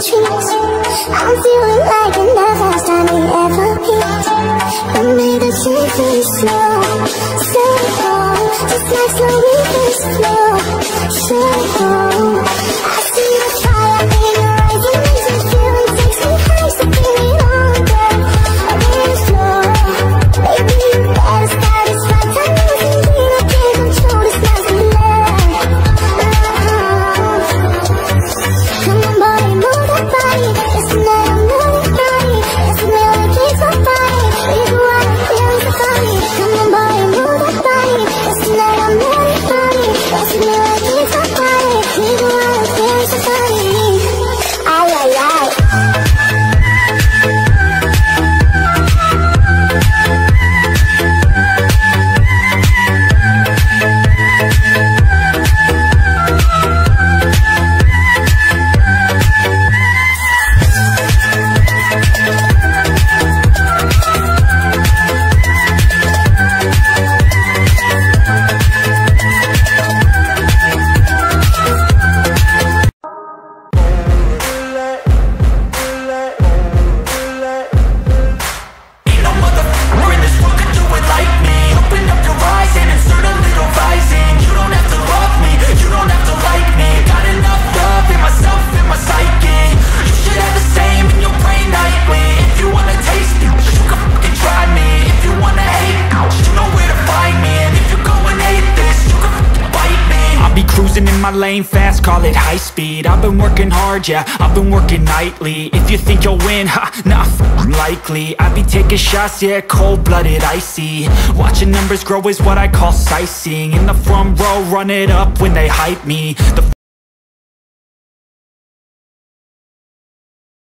trees. I'm feeling like it never time we ever meet. But maybe take it slow, stay home, just like slowly this flow. Stay home. I see the fire in your eyes, it makes me feel and takes me high, so give me longer. I really slow. Baby, you better start this right time. You can be the king, control this nice and love. Come on, boy, move that body. It's the night I'm moving body. It's the night that keeps my body. We go out and feel so funny. Come on, boy, move that body. It's the night I'm moving body. It's the night that keeps my body. We go out and feel so funny. Ay, ay, ay. In my lane fast, call it high speed. I've been working hard, yeah, I've been working nightly. If you think you'll win, ha, nah, likely. I be taking shots, yeah, cold-blooded, icy. Watching numbers grow is what I call sightseeing. In the front row, run it up when they hype me. The